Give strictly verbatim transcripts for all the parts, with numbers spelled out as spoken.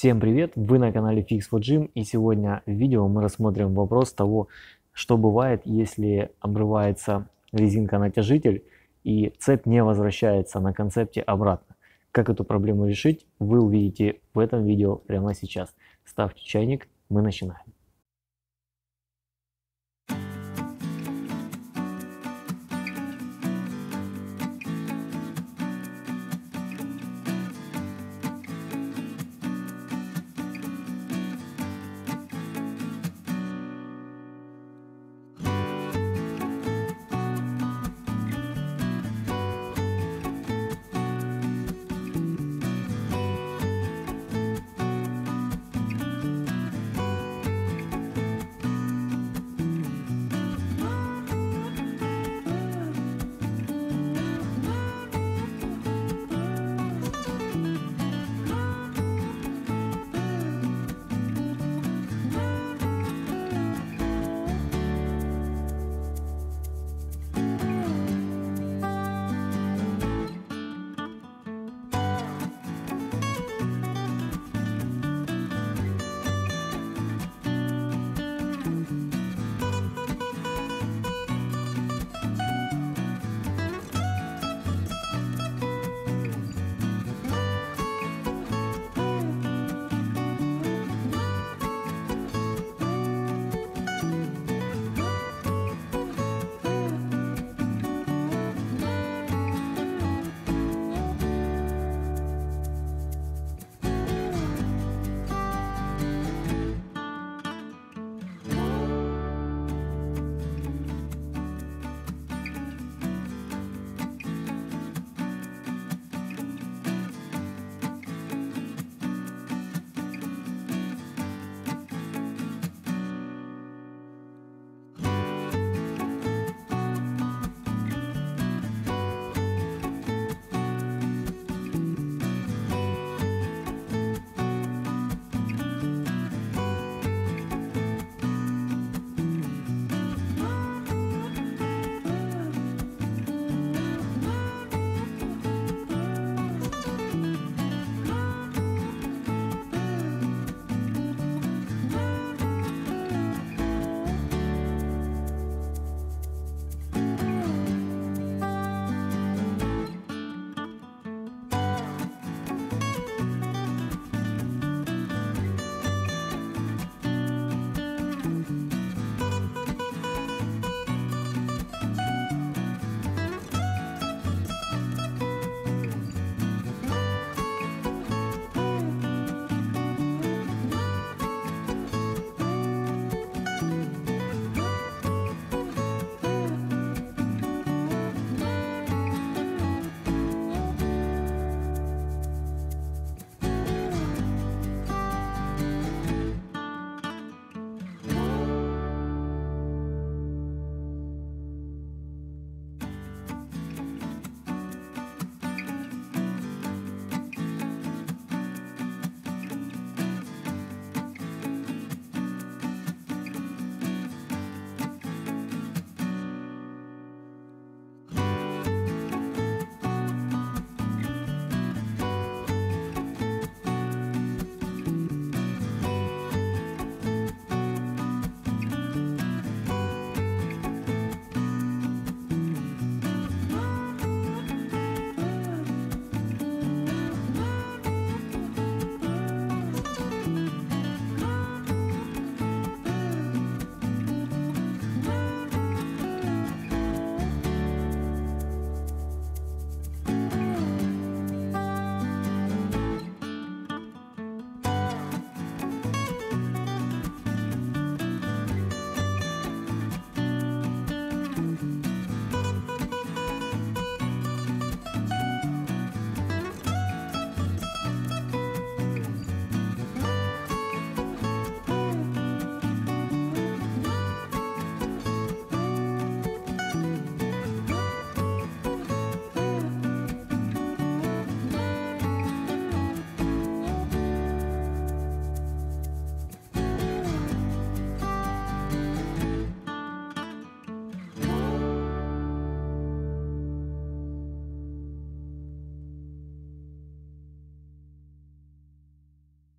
Всем привет! Вы на канале Fix for Gym, и сегодня в видео мы рассмотрим вопрос того, что бывает, если обрывается резинка-натяжитель и цепь не возвращается на концепте обратно. Как эту проблему решить, вы увидите в этом видео прямо сейчас. Ставьте чайник, мы начинаем.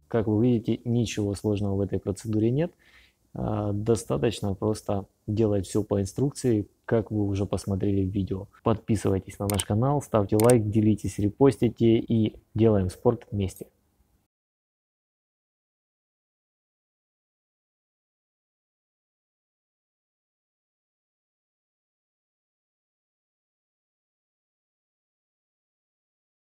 Как вы видите, ничего сложного в этой процедуре нет. Достаточно просто делать все по инструкции, как вы уже посмотрели в видео. Подписывайтесь на наш канал, ставьте лайк, делитесь, репостите и делаем спорт вместе.